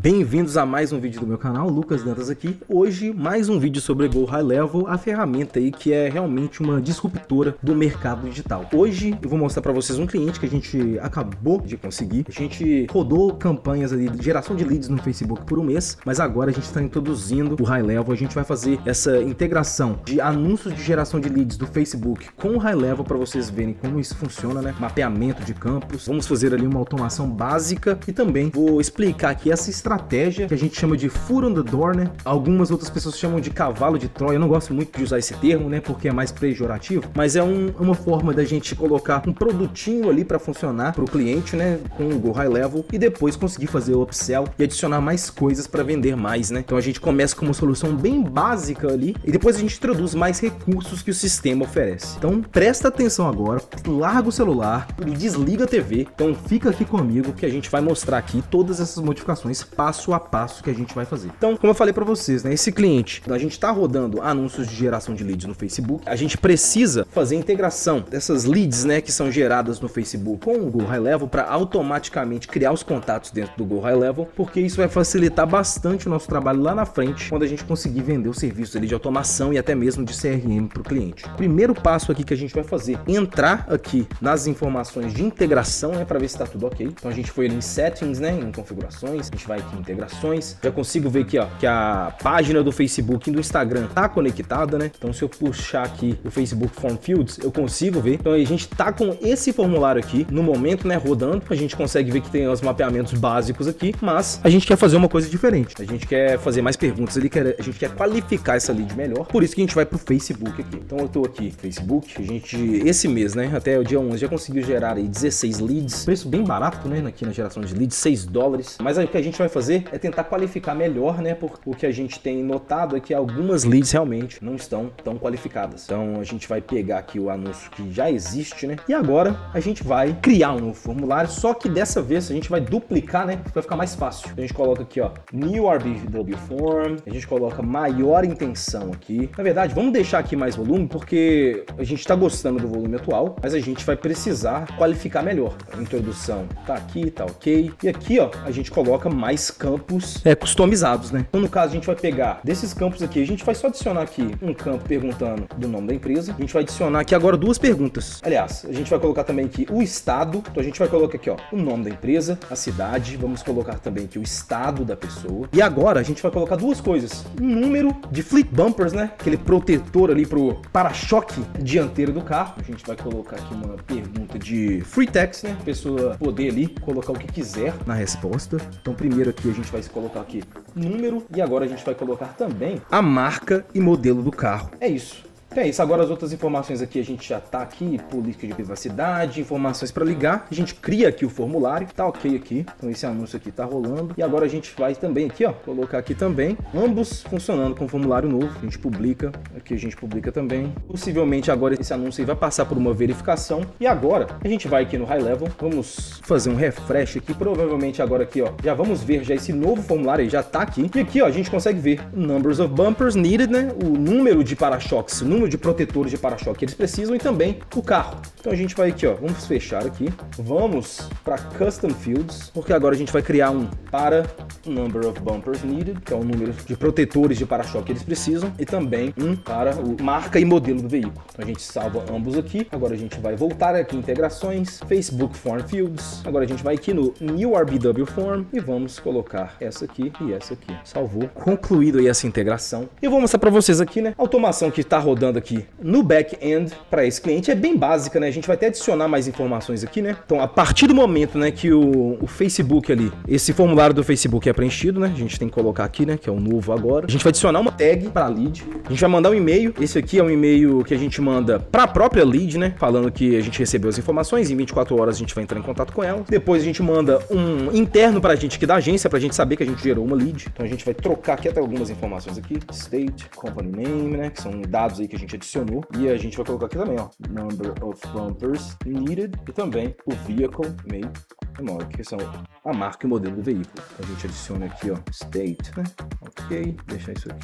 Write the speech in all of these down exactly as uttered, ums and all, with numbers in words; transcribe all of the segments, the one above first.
Bem-vindos a mais um vídeo do meu canal, Lucas Dantas aqui. Hoje, mais um vídeo sobre Go High Level, a ferramenta aí que é realmente uma disruptora do mercado digital. Hoje eu vou mostrar para vocês um cliente que a gente acabou de conseguir. A gente rodou campanhas ali de geração de leads no Facebook por um mês, mas agora a gente está introduzindo o High Level. A gente vai fazer essa integração de anúncios de geração de leads do Facebook com o High Level para vocês verem como isso funciona, né? Mapeamento de campos. Vamos fazer ali uma automação básica e também vou explicar aqui essa estratégia que a gente chama de foot on the door, né? Algumas outras pessoas chamam de cavalo de Troia. Eu não gosto muito de usar esse termo, né? Porque é mais pejorativo, mas é um, uma forma da gente colocar um produtinho ali para funcionar para o cliente, né? Com o Go High Level e depois conseguir fazer o upsell e adicionar mais coisas para vender mais, né? Então a gente começa com uma solução bem básica ali e depois a gente introduz mais recursos que o sistema oferece. Então presta atenção agora, larga o celular e desliga a T V. Então fica aqui comigo que a gente vai mostrar aqui todas essas modificações passo a passo que a gente vai fazer. Então, como eu falei para vocês, né, esse cliente, a gente está rodando anúncios de geração de leads no Facebook. A gente precisa fazer a integração dessas leads, né, que são geradas no Facebook com o Go High Level para automaticamente criar os contatos dentro do Go High Level, porque isso vai facilitar bastante o nosso trabalho lá na frente, quando a gente conseguir vender os serviços ali de automação e até mesmo de C R M para o cliente. Primeiro passo aqui que a gente vai fazer, entrar aqui nas informações de integração, né, para ver se está tudo ok. Então a gente foi ali em settings, né, em configurações, a gente vai aqui em integrações, já consigo ver aqui, ó, que a página do Facebook e do Instagram tá conectada, né? Então se eu puxar aqui o Facebook Form Fields, eu consigo ver. Então a gente tá com esse formulário aqui no momento, né, rodando. A gente consegue ver que tem os mapeamentos básicos aqui, mas a gente quer fazer uma coisa diferente. A gente quer fazer mais perguntas ali, quer, a gente quer qualificar essa lead melhor. Por isso que a gente vai pro Facebook aqui. Então eu tô aqui, Facebook, a gente esse mês, né, até o dia onze já conseguiu gerar aí dezesseis leads. Preço bem barato, né, aqui na geração de leads, seis dólares. Mas aí o que a gente vai fazer é tentar qualificar melhor, né? Porque o que a gente tem notado é que algumas leads realmente não estão tão qualificadas. Então a gente vai pegar aqui o anúncio que já existe, né? E agora a gente vai criar um novo formulário, só que dessa vez a gente vai duplicar, né? Vai ficar mais fácil. A gente coloca aqui, ó, New R B W Form, a gente coloca maior intenção aqui. Na verdade, vamos deixar aqui mais volume, porque a gente tá gostando do volume atual, mas a gente vai precisar qualificar melhor. A introdução tá aqui, tá ok. E aqui, ó, a gente coloca mais campos é, customizados, né? Então, no caso, a gente vai pegar desses campos aqui, a gente vai só adicionar aqui um campo perguntando do nome da empresa. A gente vai adicionar aqui agora duas perguntas. Aliás, a gente vai colocar também aqui o estado. Então, a gente vai colocar aqui, ó, o nome da empresa, a cidade. Vamos colocar também aqui o estado da pessoa. E agora, a gente vai colocar duas coisas. Um número de Fleet Bumpers, né? Aquele protetor ali pro para-choque dianteiro do carro. A gente vai colocar aqui uma pergunta de Free Text, né? A pessoa poder ali colocar o que quiser na resposta. Então, primeiro aqui a gente vai colocar aqui número e agora a gente vai colocar também a marca e modelo do carro. É isso. Então é isso, agora as outras informações aqui a gente já tá aqui, política de privacidade, informações para ligar, a gente cria aqui o formulário, tá ok aqui, então esse anúncio aqui tá rolando e agora a gente vai também aqui, ó, colocar aqui também, ambos funcionando com formulário novo, a gente publica, aqui a gente publica também, possivelmente agora esse anúncio aí vai passar por uma verificação e agora a gente vai aqui no High Level, vamos fazer um refresh aqui, provavelmente agora aqui, ó, já vamos ver já esse novo formulário aí, já tá aqui, e aqui, ó, a gente consegue ver numbers of bumpers needed, né, o número de para-choques, o número de protetores de para-choque que eles precisam e também o carro. Então a gente vai aqui, ó, vamos fechar aqui, vamos para Custom Fields, porque agora a gente vai criar um para Number of Bumpers Needed, que é o número de protetores de para-choque que eles precisam, e também um para o marca e modelo do veículo. Então a gente salva ambos aqui, agora a gente vai voltar aqui em integrações, Facebook Form Fields, agora a gente vai aqui no New R B W Form e vamos colocar essa aqui e essa aqui. Salvou, concluído aí essa integração. E eu vou mostrar para vocês aqui, né, a automação que está rodando aqui no back-end para esse cliente é bem básica, né? A gente vai até adicionar mais informações aqui, né? Então, a partir do momento, né, que o, o Facebook ali, esse formulário do Facebook é preenchido, né? A gente tem que colocar aqui, né, que é o novo agora. A gente vai adicionar uma tag para lead. A gente vai mandar um e-mail. Esse aqui é um e-mail que a gente manda para a própria lead, né? Falando que a gente recebeu as informações. Em vinte e quatro horas a gente vai entrar em contato com ela. Depois a gente manda um interno para a gente aqui da agência, para a gente saber que a gente gerou uma lead. Então, a gente vai trocar aqui até algumas informações aqui. State, company name, né? Que são dados aí que a gente adicionou. E a gente vai colocar aqui também, ó, number of bumpers needed e também o vehicle make and model, que são a marca e o modelo do veículo. A gente adiciona aqui, ó, state, né? Ok, deixar isso aqui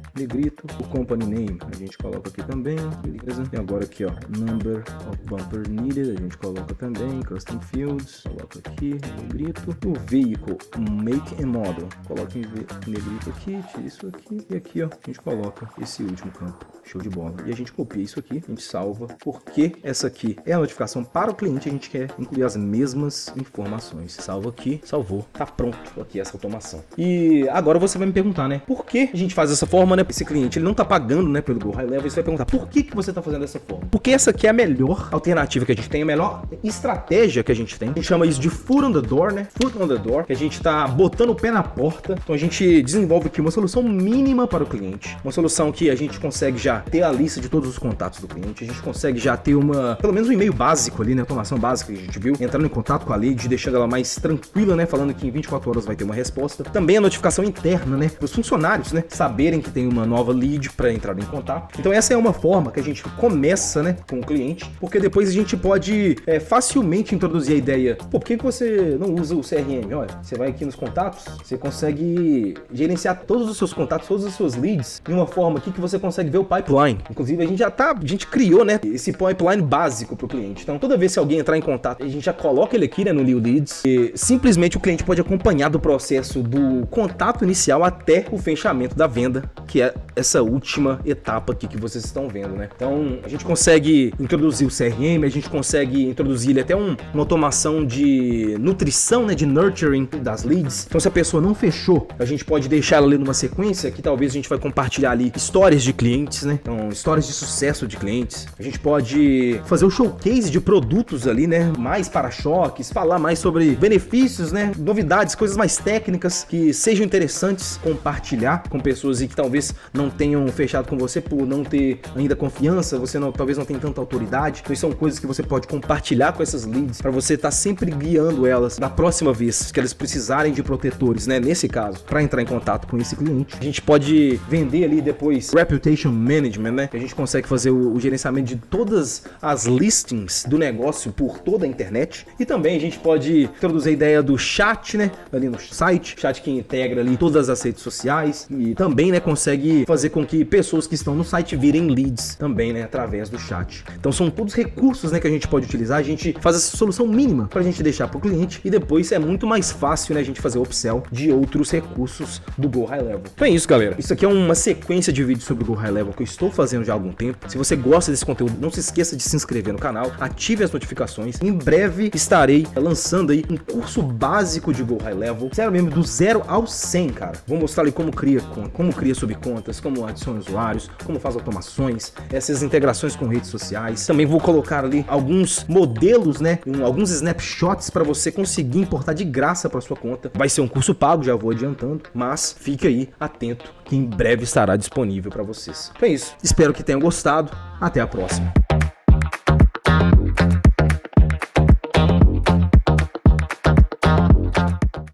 negrito. O company name a gente coloca aqui também, beleza? E agora aqui, ó, number of bumpers needed, a gente coloca também, custom fields, coloca aqui, negrito. O vehicle, make and model, coloca em negrito aqui, tira isso aqui, e aqui, ó, a gente coloca esse último campo. Show de bola. E a gente copia isso aqui, a gente salva, porque essa aqui é a notificação para o cliente, a gente quer incluir as mesmas informações. Salva aqui, salvou, tá pronto aqui essa automação. E agora você vai me perguntar, né, por que a gente faz dessa forma, né? Esse cliente, ele não tá pagando, né, pelo Go High Level, e você vai perguntar, por que que você tá fazendo dessa forma? Porque essa aqui é a melhor alternativa que a gente tem, a melhor estratégia que a gente tem. A gente chama isso de foot on the door, né? Foot on the door, que a gente tá botando o pé na porta. Então a gente desenvolve aqui uma solução mínima para o cliente, uma solução que a gente consegue já ter a lista de todos os contatos do cliente, a gente consegue já ter uma, pelo menos um e-mail básico ali, né, automação básica que a gente viu, entrando em contato com a lead, deixando ela mais tranquila, né, falando que em vinte e quatro horas vai ter uma resposta. Também a notificação interna, né, para os funcionários, né, saberem que tem uma nova lead para entrar em contato. Então essa é uma forma que a gente começa, né, com o cliente, porque depois a gente pode é, facilmente introduzir a ideia, pô, por que que você não usa o C R M? Olha, você vai aqui nos contatos, você consegue gerenciar todos os seus contatos, todas as suas leads, de uma forma aqui que você consegue ver o pipeline. Inclusive a gente já tá, a gente criou, né, esse pipeline básico para o cliente. Então toda vez que alguém entrar em contato, a gente já coloca ele aqui, né, no New Leads, e simplesmente o cliente pode acompanhar do processo do contato inicial até o fechamento da venda, que é essa última etapa aqui que vocês estão vendo, né? Então a gente consegue introduzir o C R M, a gente consegue introduzir ele até um, uma automação de nutrição, né, de nurturing das leads. Então se a pessoa não fechou, a gente pode deixar ela ali numa sequência que talvez a gente vai compartilhar ali histórias de clientes, né? Então histórias de sucesso de clientes. A gente pode fazer o showcase de produtos ali, né? Mais para-choques, falar mais sobre benefícios, né? Novidades, coisas mais técnicas que sejam interessantes compartilhar com pessoas e que talvez não tenham fechado com você por não ter ainda confiança, você não, talvez não tenha tanta autoridade. Então são coisas que você pode compartilhar com essas leads para você estar tá sempre guiando elas na próxima vez que elas precisarem de protetores, né? Nesse caso, para entrar em contato com esse cliente. A gente pode vender ali depois Reputation Management, né? A gente consegue fazer o, o gerenciamento de todas as listings do negócio por toda a internet. E também a gente pode introduzir a ideia do chat, né? Ali no site, chat que integra ali todas as redes sociais e também, né, consegue fazer com que pessoas que estão no site virem leads também, né, através do chat. Então são todos recursos, né, que a gente pode utilizar. A gente faz essa solução mínima para a gente deixar para o cliente e depois é muito mais fácil, né, a gente fazer o upsell de outros recursos do Go High Level. Então é isso, galera. Isso aqui é uma sequência de vídeos sobre o Go High Level que eu estou fazendo já há algum tempo. Se você gosta desse conteúdo, não se esqueça de se inscrever no canal, ative as notificações. Em breve estarei lançando aí um curso básico de Go High Level, sério mesmo, do zero ao cem, cara. Vou mostrar ali como cria, como cria subcontas, como adiciona usuários, como faz automações, essas integrações com redes sociais. Também vou colocar ali alguns modelos, né, um, alguns snapshots para você conseguir importar de graça para sua conta. Vai ser um curso pago, já vou adiantando, mas fique aí atento que em breve estará disponível para vocês. Então é isso. Espero que tenham gostado. Até a próxima.